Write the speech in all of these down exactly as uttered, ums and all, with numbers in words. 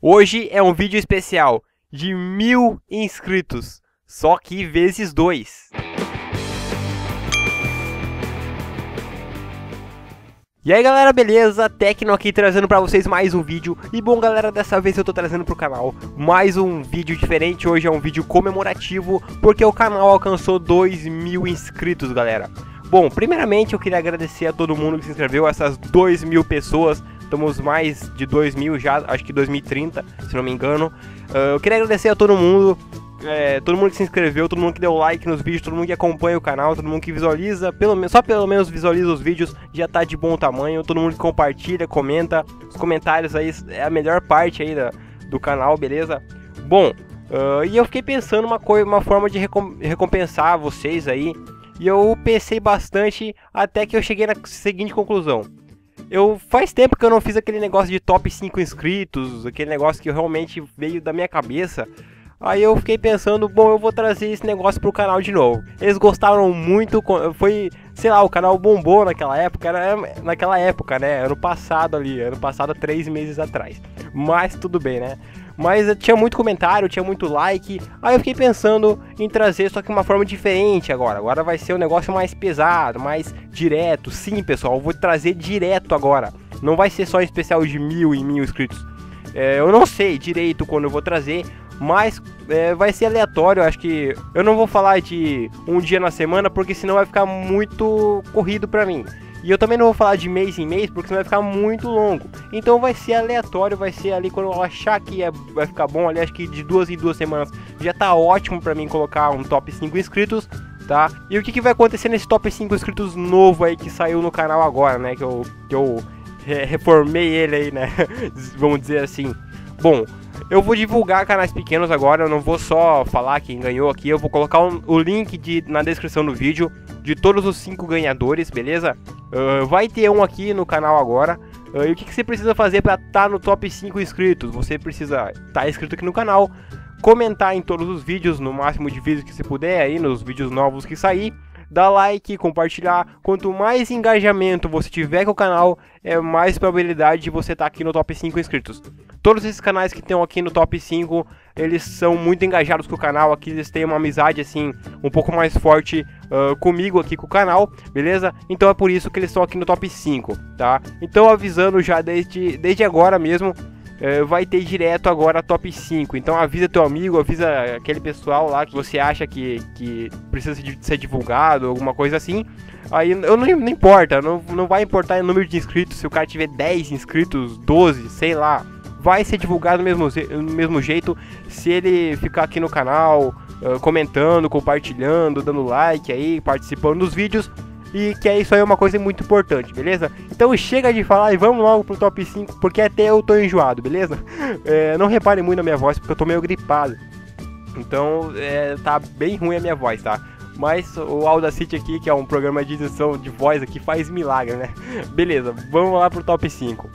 Hoje é um vídeo especial de mil inscritos, só que vezes dois. E aí galera, beleza? Tecno aqui trazendo pra vocês mais um vídeo. E bom galera, dessa vez eu tô trazendo pro canal mais um vídeo diferente. Hoje é um vídeo comemorativo, porque o canal alcançou dois mil inscritos, galera. Bom, primeiramente eu queria agradecer a todo mundo que se inscreveu, essas dois mil pessoas. Estamos mais de dois mil já, acho que dois mil e trinta, se não me engano. uh, Eu queria agradecer a todo mundo, é, todo mundo que se inscreveu, todo mundo que deu like nos vídeos, todo mundo que acompanha o canal, todo mundo que visualiza, pelo menos, só pelo menos visualiza os vídeos, já tá de bom tamanho. Todo mundo que compartilha, comenta, os comentários aí é a melhor parte aí da, do canal, beleza? Bom, uh, e eu fiquei pensando uma, coisa, uma forma de recom recompensar vocês aí. E eu pensei bastante até que eu cheguei na seguinte conclusão. Eu faz tempo que eu não fiz aquele negócio de top cinco inscritos, aquele negócio que realmente veio da minha cabeça. Aí eu fiquei pensando, bom, eu vou trazer esse negócio pro canal de novo. Eles gostaram muito, foi, sei lá, o canal bombou naquela época, era naquela época, né, ano passado ali, ano passado, três meses atrás. Mas tudo bem, né. Mas tinha muito comentário, tinha muito like. Aí eu fiquei pensando em trazer, só que uma forma diferente agora. Agora vai ser um negócio mais pesado, mais direto. Sim, pessoal, eu vou trazer direto agora. Não vai ser só um especial de mil e mil inscritos. É, eu não sei direito quando eu vou trazer, mas é, vai ser aleatório. Eu acho que eu não vou falar de um dia na semana, porque senão vai ficar muito corrido pra mim. E eu também não vou falar de mês em mês, porque senão vai ficar muito longo. Então vai ser aleatório, vai ser ali quando eu achar que é, vai ficar bom. Ali acho que de duas em duas semanas já tá ótimo pra mim colocar um top cinco inscritos, tá? E o que, que vai acontecer nesse top cinco inscritos novo aí que saiu no canal agora, né? Que eu, que eu re reformei ele aí, né? Vamos dizer assim. Bom, eu vou divulgar canais pequenos agora, eu não vou só falar quem ganhou aqui. Eu vou colocar um, o link de, na descrição do vídeo de todos os cinco ganhadores, beleza? Uh, vai ter um aqui no canal agora. Uh, e o que, que você precisa fazer para estar tá no top cinco inscritos? Você precisa estar tá inscrito aqui no canal, comentar em todos os vídeos, no máximo de vídeos que você puder aí, nos vídeos novos que sair. Dá like, compartilhar. Quanto mais engajamento você tiver com o canal, é mais probabilidade de você estar tá aqui no top cinco inscritos. Todos esses canais que estão aqui no top cinco, eles são muito engajados com o canal. Aqui eles têm uma amizade assim, um pouco mais forte uh, comigo aqui com o canal, beleza? Então é por isso que eles estão aqui no top cinco, tá? Então avisando já desde, desde agora mesmo, uh, vai ter direto agora top cinco. Então avisa teu amigo, avisa aquele pessoal lá que você acha que, que precisa ser divulgado, alguma coisa assim. Aí eu não, não importa, não, não vai importar o número de inscritos. Se o cara tiver dez inscritos, doze, sei lá, vai ser divulgado do mesmo, do mesmo jeito se ele ficar aqui no canal, uh, comentando, compartilhando, dando like aí, participando dos vídeos. E que é isso aí, é uma coisa muito importante, beleza? Então chega de falar e vamos logo pro top cinco, porque até eu tô enjoado, beleza? É, não reparem muito na minha voz, porque eu tô meio gripado. Então é, tá bem ruim a minha voz, tá? Mas o Audacity aqui, que é um programa de edição de voz aqui, faz milagre, né? Beleza, vamos lá pro top cinco.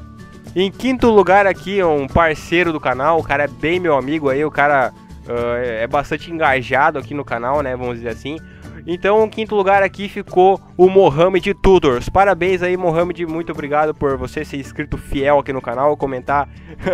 Em quinto lugar aqui, um parceiro do canal, o cara é bem meu amigo aí, o cara uh, é bastante engajado aqui no canal, né, vamos dizer assim. Então, em quinto lugar aqui ficou o Mohamed Tutors. Parabéns aí, Mohamed, muito obrigado por você ser inscrito fiel aqui no canal, comentar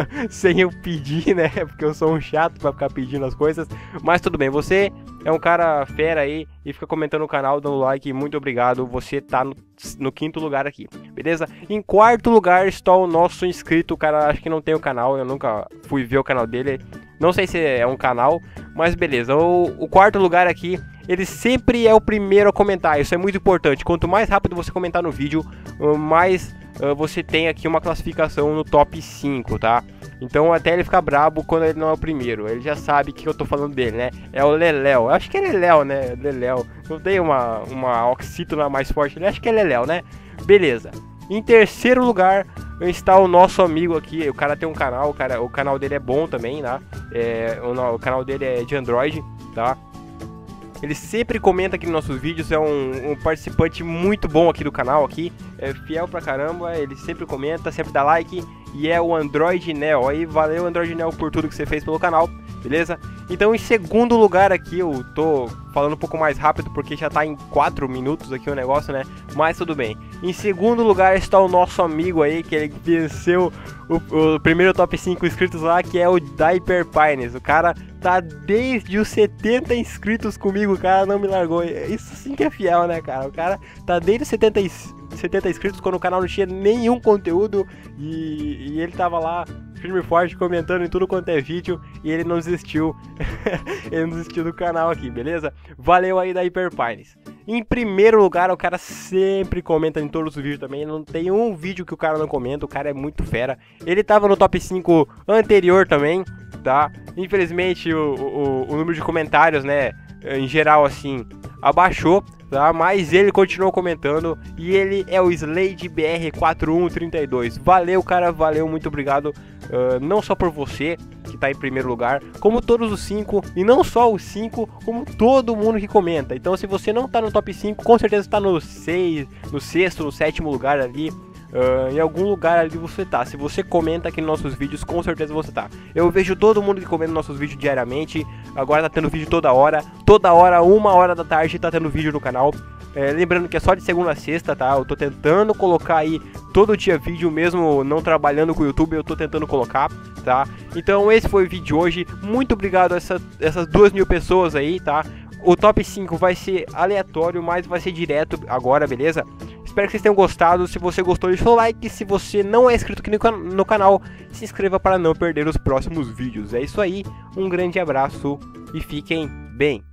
sem eu pedir, né, porque eu sou um chato pra ficar pedindo as coisas. Mas tudo bem, você é um cara fera aí e fica comentando no canal, dando like, muito obrigado, você tá no, no quinto lugar aqui, beleza? Em quarto lugar está o nosso inscrito, o cara acho que não tem o canal, eu nunca fui ver o canal dele, não sei se é um canal, mas beleza. O, o quarto lugar aqui, ele sempre é o primeiro a comentar, isso é muito importante. Quanto mais rápido você comentar no vídeo, mais uh, você tem aqui uma classificação no top cinco, tá? Então até ele fica brabo quando ele não é o primeiro, ele já sabe que eu tô falando dele, né? É o Leléo, acho que é Leléo, né? Leléo, não tem uma, uma oxítona mais forte, ele acho que é Leléo, né? Beleza. Em terceiro lugar está o nosso amigo aqui, o cara tem um canal, o, cara, o canal dele é bom também, tá? É, o, o canal dele é de Android, tá? Ele sempre comenta aqui nos nossos vídeos, é um, um participante muito bom aqui do canal, aqui, é fiel pra caramba, ele sempre comenta, sempre dá like, e é o Android Neo. Aí valeu, Android Neo, por tudo que você fez pelo canal, beleza? Então em segundo lugar aqui, eu tô falando um pouco mais rápido porque já tá em quatro minutos aqui o negócio, né? Mas tudo bem. Em segundo lugar está o nosso amigo aí, que ele venceu o, o primeiro top cinco inscritos lá, que é o Diaper Pines. O cara tá desde os setenta inscritos comigo, o cara não me largou. Isso sim que é fiel, né, cara? O cara tá desde os setenta, setenta inscritos, quando o canal não tinha nenhum conteúdo, e, e ele tava lá firme e forte, comentando em tudo quanto é vídeo, e ele não desistiu. Ele não desistiu do canal aqui, beleza? Valeu aí da Hyperpines. Em primeiro lugar, o cara sempre comenta em todos os vídeos também. Não tem um vídeo que o cara não comenta, o cara é muito fera. Ele tava no top cinco anterior também, tá? Infelizmente o, o, o número de comentários, né, em geral assim, abaixou, tá? Mas ele continuou comentando, e ele é o Slade B R quatro um três dois. Valeu, cara, valeu, muito obrigado, uh, não só por você que tá em primeiro lugar, como todos os cinco, e não só os cinco, como todo mundo que comenta. Então se você não tá no top cinco, com certeza tá no seis, no sexto, no sétimo lugar ali. Uh, em algum lugar ali você tá. Se você comenta aqui nos nossos vídeos, com certeza você tá. Eu vejo todo mundo que comenta nos nossos vídeos diariamente. Agora tá tendo vídeo toda hora. Toda hora, uma hora da tarde, tá tendo vídeo no canal. É, lembrando que é só de segunda a sexta, tá? Eu tô tentando colocar aí todo dia vídeo, mesmo não trabalhando com o YouTube, eu tô tentando colocar, tá? Então esse foi o vídeo de hoje. Muito obrigado a essa, essas duas mil pessoas aí, tá? O top cinco vai ser aleatório, mas vai ser direto agora, beleza? Espero que vocês tenham gostado. Se você gostou, deixa o like. Se você não é inscrito aqui no, can no canal, se inscreva para não perder os próximos vídeos. É isso aí, um grande abraço e fiquem bem.